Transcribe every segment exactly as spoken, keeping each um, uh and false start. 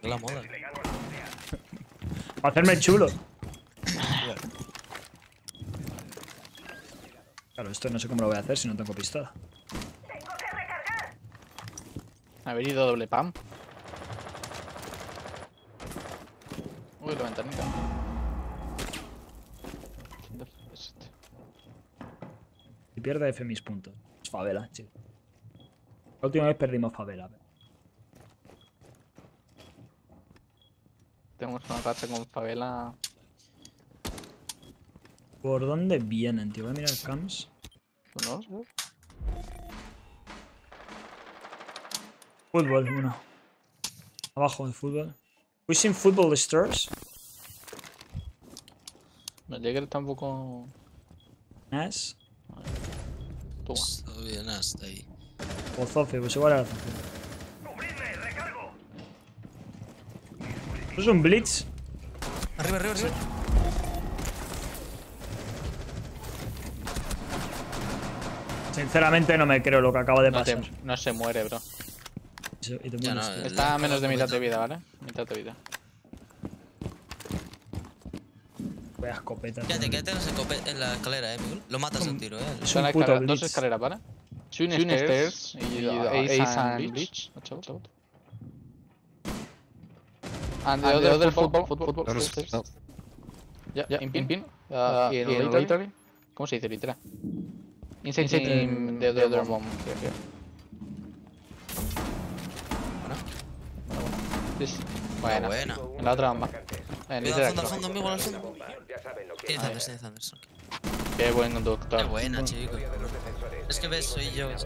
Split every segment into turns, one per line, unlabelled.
que la moda.
Para hacerme el chulo. Claro, esto no sé cómo lo voy a hacer si no tengo pistola.
Haber ido doble pam. Uy, la ventanita.
Y pierde F mis puntos. Es favela, chico. La última vez perdimos favela.
Tenemos una racha con favela.
¿Por dónde vienen, tío? Voy a mirar cams.
¿No? ¿No?
Fútbol, uno. Abajo de fútbol. Pushing football stores.
No llegué tampoco.
Nice.
Toma.
Está bien hasta ahí.
O Zofe, pues igual era Zofe. ¿Eso es un blitz?
Arriba, arriba, arriba.
Sinceramente no me creo lo que acaba de
No,
pasar.
te- no se muere, bro.
Y se- y te
Ya
mueres,
no,
tío.
Está a
la-
menos de
la-
mitad de vida, ¿vale? Mitad de vida.
Voy a escopeta. tío.
Quédate, quédate en la escope- en la escalera, eh, Miguel. Lo matas al tiro, eh.
Es
Son
un
la
puto
escalera-
blitz.
dos escaleras, ¿vale? Twin
Twin
stairs
stairs
y
y
the
the
Ace
Ace
and
and
Bleach. Watch out, watch out.
And
And
the other football, football,
football,
no, no,
stairs.
no.
Yeah, yeah, in pin, pin.
Uh,
Uh,
in
in
later.
later. ¿Cómo se dice litera? Inside,
Inside
team,
team,
the
the
other
other
bomb. Here, here. This. Buena.
Buena.
En la otra bomba. En
Cuidado,
litera.
al fondo, al fondo, amigo, al fondo. Tiene
Ahí.
Thunders, tiene Thunders. ok.
Qué buen
Qué
conductor.
buena, chico. Es que ves, soy yo.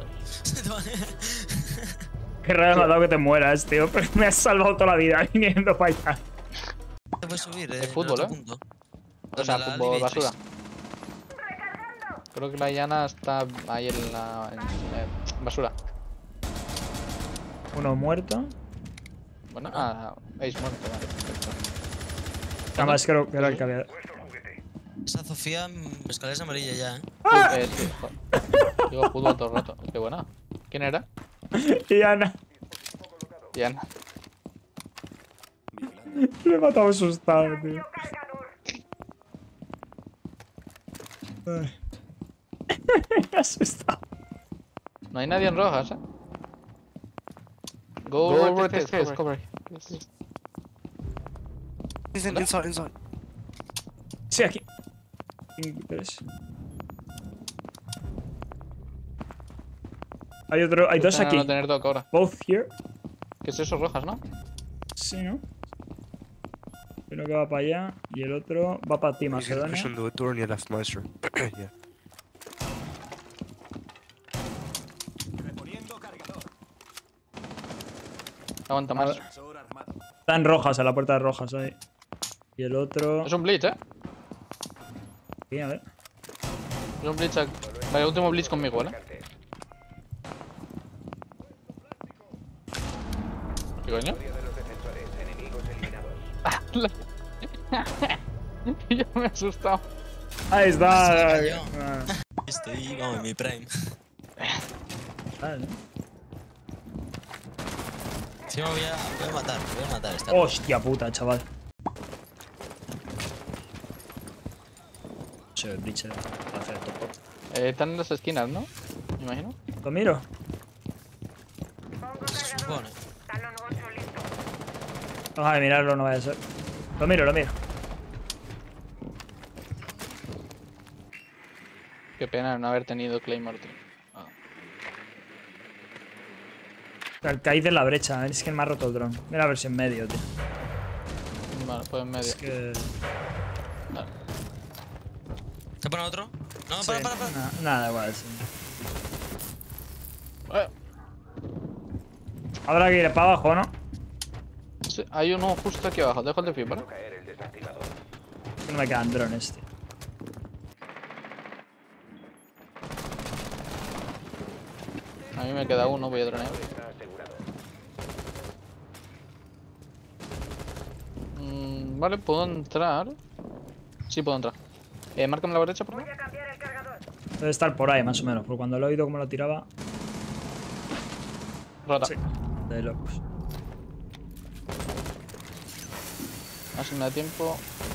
Qué raro me ha dado que te mueras, tío. Pero me has salvado toda la vida viniendo para allá.
Te puedes subir, eh.
Es fútbol,
en el
¿eh?
otro punto.
O sea,
Donde la
fútbol
Libitrix.
basura. Creo que la llana está ahí en la en, eh, basura.
Uno muerto.
Bueno, ah, Ace muerto, vale, perfecto.
Además creo que era el que había.
Esa Sofía, mm, escalera amarilla ya, eh.
Fu- eh, sí, joder. Digo fútbol todo el rato. Qué buena. ¿Quién era?
Y Ana.
Diana.
Le he matado asustado, tío. Ay. Me he asustado.
No hay nadie en rojas, eh. Go,
Go
over
over
the
the
stairs,
stairs,
cover.
He's in, inside, inside.
Sí, aquí. Cinco, tres. Hay otro, hay dos
Suena
aquí.
no tener doc ahora.
Both here.
¿Qué es eso? Rojas, ¿no?
Sí, ¿no? Uno que va para allá y el otro va para ti,
He's gonna push
Macedonia.
on the door on your left, Maestro. Yeah.
Aguanta más.
Están rojas, a la puerta de rojas ahí. Y el otro.
Es un blitz, eh.
Aquí, a ver.
Es un blitz. aquí. Vale, último blitz conmigo, ¿vale? ¿Qué coño? Ya me he asustado.
Ahí está.
Se cayó.
Ah,
Estoy, vamos, en mi prime.
vale.
Sí, me voy a, voy a matar, me voy a matar esta.
Hostia puta, chaval. Soy el Breacher. Va a hacer el topo.
Eh, están en las esquinas, ¿no? Me imagino.
Lo miro.
Se supone.
Vamos a mirarlo, no vaya a ser. Lo miro, lo miro.
Qué pena no haber tenido Claymore, tío. Ah.
El caíz de la brecha, es que me ha roto el dron. Mira a ver si en medio, tío.
Vale, pues en medio.
Es que.
Vale.
¿Te pone otro? No,
Sí,
para, para, para.
na- nada, igual, sí.
Eh,
Habrá que ir para abajo, ¿no?
sí, hay uno justo aquí abajo. Dejo el de ¿vale?
Que no me quedan drones, tío.
A mí me queda uno, voy a dronear. Mm, vale, puedo entrar. Sí, puedo entrar. Eh, márcame la brecha, por favor.
Debe estar por ahí, más o menos. Porque cuando lo he oído como lo tiraba.
Rota.
Sí. De locos.
Así me da tiempo.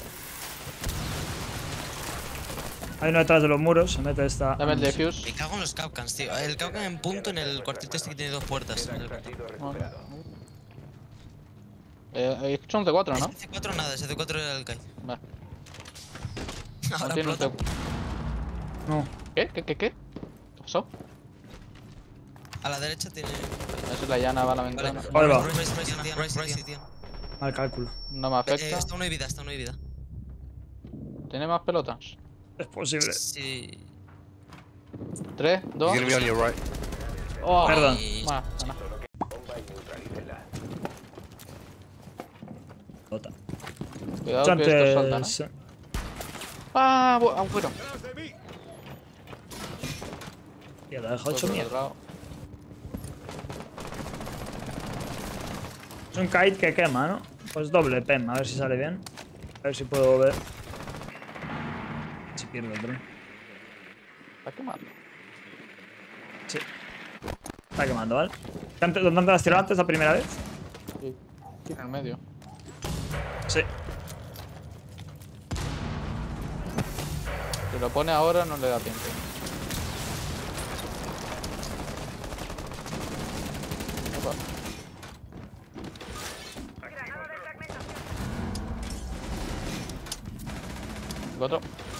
Hay uno detrás de los muros, se mete esta.
Dame el defuse.
Me cago en los Capcans, tío. El Capcan en punto en el cuartito este que tiene dos puertas. El
Vale. Eh, he hecho un C cuatro, ¿no?
C cuatro nada, ese C cuatro era el Kai.
Vale.
Ahora
No tiene un C
explota.
cuatro.
No.
¿Qué? ¿Qué? ¿Qué? ¿Qué? ¿Qué pasó?
A la derecha tiene.
Esa es la llana, va a la
Vale,
ventana.
Ahí va.
Rise, rise, rise, tío, rise, rise, tío.
Mal cálculo.
No me
Eh,
afecta.
está uno de vida, está uno de vida.
¿Tiene más pelotas?
Es posible.
Sí.
Tres, dos.
He's gonna be on your right.
Oh,
Perdón.
Bueno, gana.
Jota.
Cuidado que estos saltan, ¿eh?
Antes.
Ah, bu- agujero.
Ya la he dejado
Fue
hecho
por
mierda.
otro lado.
Es un kite que quema, ¿no? Pues doble P E M, a ver si sale bien. A ver si puedo ver. Si pierdo el tren.
Está quemando.
Sí. Está quemando, ¿vale? ¿Dónde dónde te has tirado antes la primera vez?
Sí. En el medio.
Sí.
Si lo pone ahora no le da tiempo. Opa. El otro.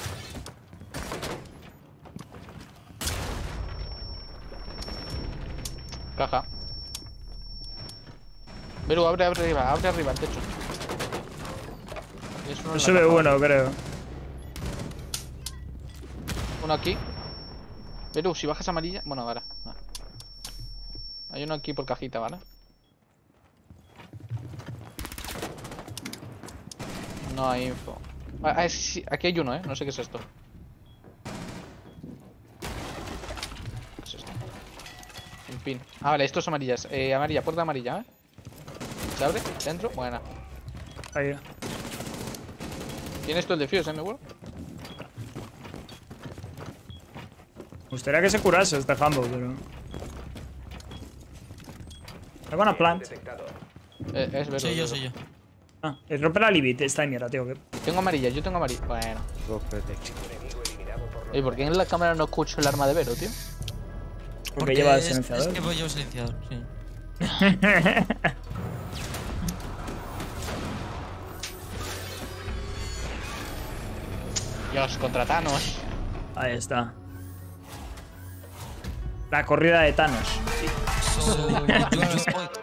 Caja. Pero abre, abre arriba, abre arriba el techo. Y eso no
Yo
es
se
la
ve
caja.
uno, creo.
Uno aquí. Pero si bajas amarilla. Bueno, vale. vale. Hay uno aquí por cajita, ¿vale? No hay info. Ah, ah, sí, aquí hay uno, ¿eh? No sé qué es esto. ¿Qué es esto? Un pin. Ah, vale, esto es amarillas. Eh, amarilla, puerta amarilla, ¿eh? ¿Se abre? ¿Dentro? Buena.
Ahí.
¿Tienes tú el defuse, eh, mi abuelo?
Me gustaría que se curase este Hambo, pero. Hay una plant.
Eh, es verde.
Soy yo,
verde.
soy yo.
Ah, el rompe la limit. Esta de mierda, tío. Que...
Tengo amarilla, yo tengo amarilla. Bueno.
Go for it.
¿Y por qué en la cámara no escucho el arma de Vero, tío?
Porque lleva el
es,
silenciador.
Es que voy yo silenciador, sí.
Dios, contra Thanos.
Ahí está. La corrida de Thanos.
So, you are a spoiler.